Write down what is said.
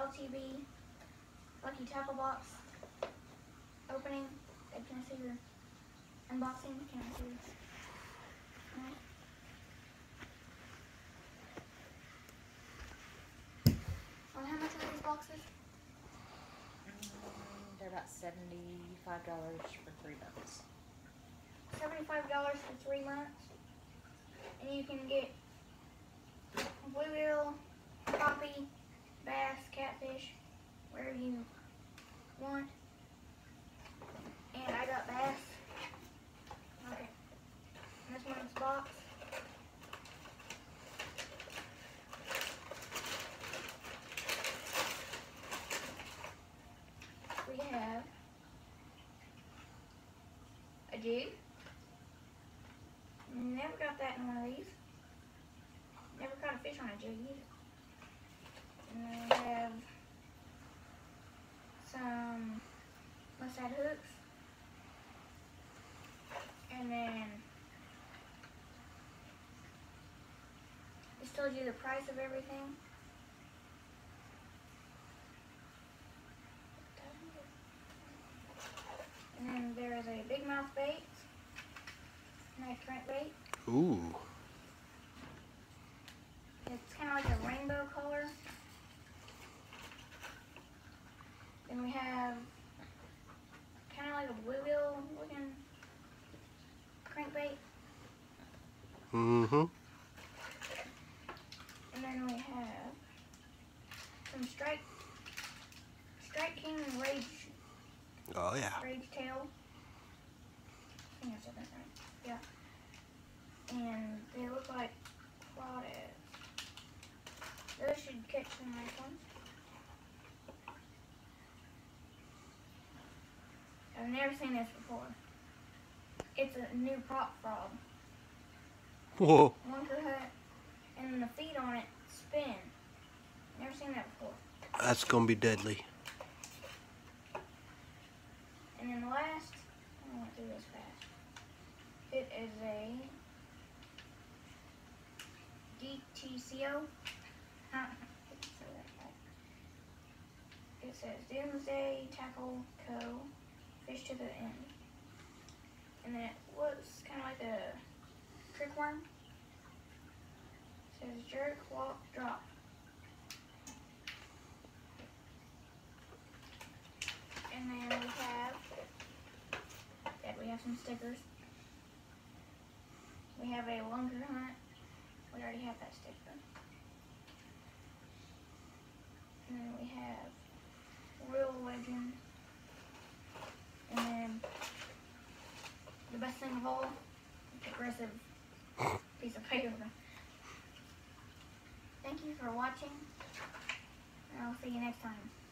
LTB Lucky Tackle Box opening. Can I see your unboxing? Can I see your... Alright. Well, how much are these boxes? They're about $75 for 3 months. $75 for 3 months. And you can get bluegill, crappie, bass, catfish, wherever you want. And I got bass. Okay. And this one's box. We have a jig. Never got that in one of these. Never caught a fish on a jig either. And then we have some mustad hooks. And then this tells you the price of everything. And then there is a big mouth bait. Nice crankbait. Ooh. It's kind of like a rainbow color. Then we have kind of like a bluegill looking crankbait. Mm-hmm. And then we have some Strike King Rage. Oh yeah. Rage tail. I think I said that right. Yeah. And they look like crawdads. Those should catch some nice ones. I've never seen this before. It's a new prop frog. Whoa. Lunker hook, and the feet on it spin. Never seen that before. That's gonna be deadly. And then the last, I want to do this fast. It is a DTCO. It says Doomsday Tackle Co. Fish to the end. And then it looks kind of like a trick worm. It says jerk, walk, drop. And then we have some stickers. We have a lunker hunt. We already have that sticker. And then we have Real Legend. And then the best thing of all, aggressive piece of paper. Thank you for watching, and I'll see you next time.